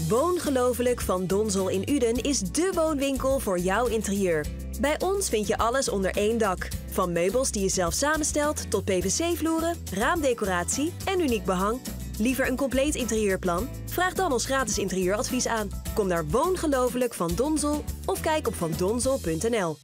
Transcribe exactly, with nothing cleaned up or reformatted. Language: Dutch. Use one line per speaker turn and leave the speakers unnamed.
Woongelooflijk van Donzel in Uden is dé woonwinkel voor jouw interieur. Bij ons vind je alles onder één dak. Van meubels die je zelf samenstelt tot P V C-vloeren, raamdecoratie en uniek behang. Liever een compleet interieurplan? Vraag dan ons gratis interieuradvies aan. Kom naar Woongelooflijk van Donzel of kijk op van donzel punt n l.